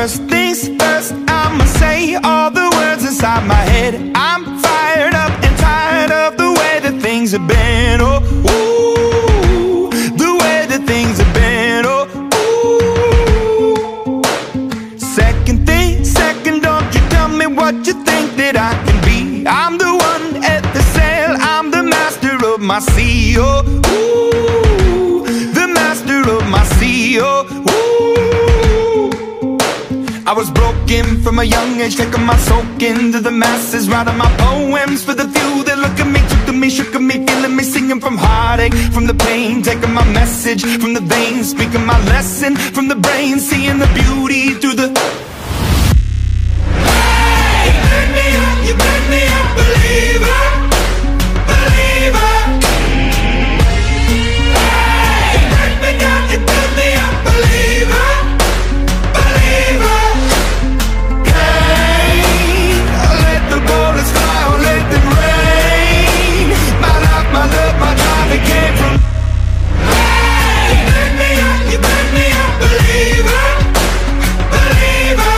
First things first, I'ma say all the words inside my head. I'm fired up and tired of the way that things have been. Oh, ooh, the way that things have been. Oh, ooh. Second thing, second, don't you tell me what you think that I can be. I'm the one at the sail, I'm the master of my sea. Oh, ooh, the master of my sea. Oh, ooh. I was broken from a young age, taking my soak into the masses, writing my poems for the few that look at me, took to me, shook at me, feeling me, singing from heartache, from the pain, taking my message from the veins, speaking my lesson from the brain, seeing the beauty through the... Hey, you burn me up, you burn me up, believer, believer. Hey, you burn me down, you burn me up, believer, believer. Bullets fly, or let them rain. My life, my love, my drive, it came from. Hey, you burn me up, you burn me up, believer, believer.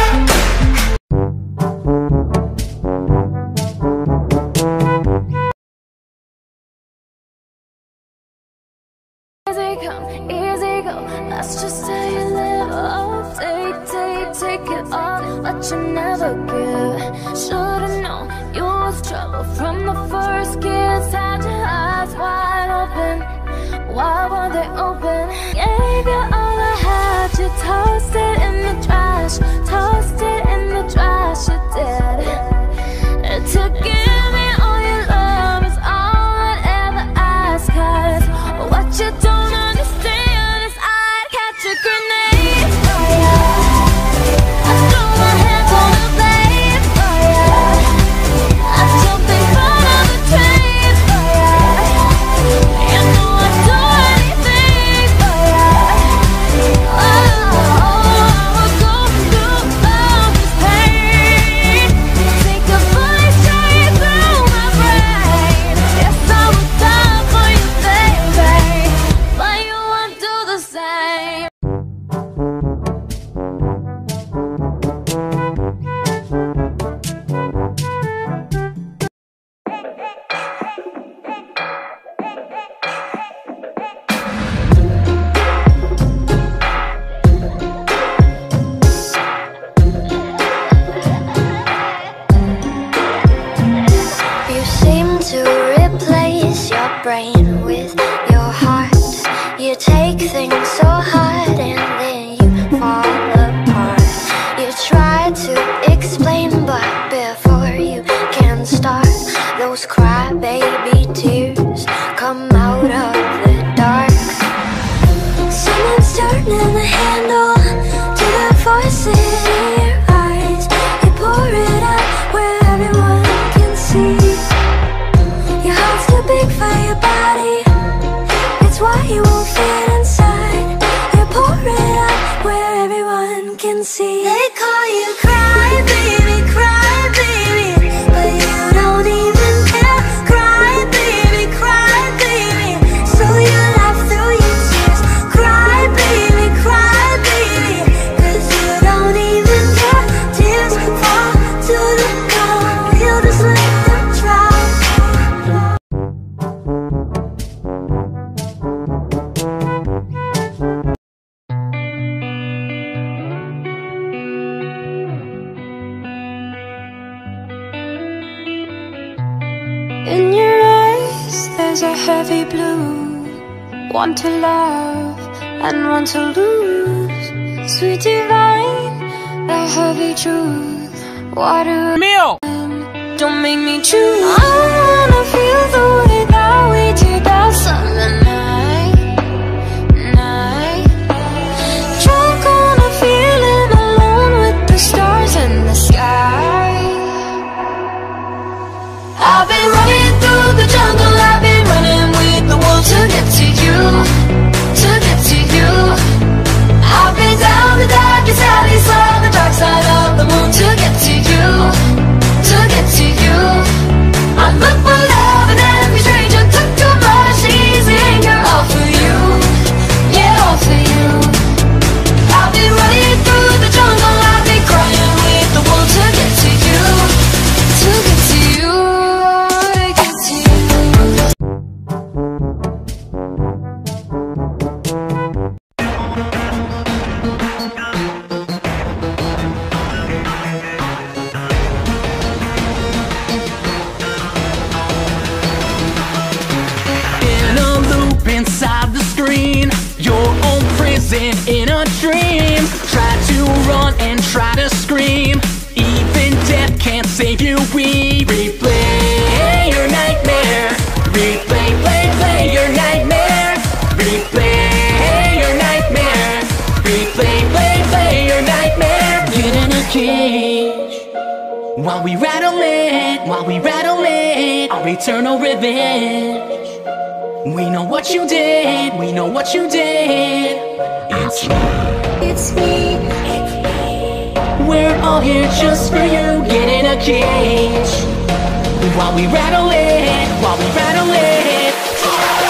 Easy come, easy go. That's just how you live. Oh, take it all, but you never give. Should've known you was trouble from the first kiss. Had your eyes wide open, why were they open? Gave you all I had, you tossed it in the trash, tossed it in the trash. You did. And to give me all your love is all I'd ever ask. 'Cause what you don't understand is I'd catch a grenade for ya. I throw my hands on the blade for ya. I jump in front of the train for ya. You know I'd do anything for ya. Oh, I would go through all this pain. Take a bullet straight through my brain. Yes, I would die for you, baby, but you won't do the same. You seem to replace your brain with your heart. You take things so hard and then you fall apart. You try to explain, but before you can start, those crybaby tears come out of the dark. Someone's turning the handle to the voices in your eyes. You pour it out where everyone can see. Your heart's too big for your body, it's why you won't fit inside. You pour it out where everyone can see. They call you cry baby, but you don't even care. Cry baby, so you laugh through your tears. Cry baby, 'cause you don't even care. Tears fall to the ground, you just let them drown. In your eyes there's a heavy blue, one to love and one to lose. Sweet divine, the heavy truth. Water meal, don't make me choose. I wanna feel the way that we did that summer night. Drunk on a feeling, alone with the stars in the sky. I've been running through the jungle, I've been running with the wolves to get to you, to get to you. I've been down the darkest alleys on the dark side of the moon to get to you, to get to you. I look for love and then inside the screen, your own prison in a dream. Try to run and try to scream, even death can't save you. We replay your nightmare. Replay, play your nightmare. Replay your nightmare. Replay, play your nightmare. Get in a cage while we rattle it, our eternal revenge. We know what you did, we know what you did. It's me, it's me, it's me. We're all here just for you. Get in a cage while we rattle it,